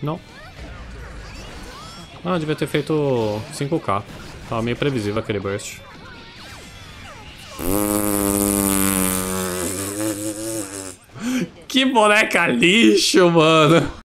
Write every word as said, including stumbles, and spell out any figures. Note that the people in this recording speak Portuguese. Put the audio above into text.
Não. Ah, devia ter feito cinco K. Tava meio previsível aquele burst. Que boneca lixo, mano.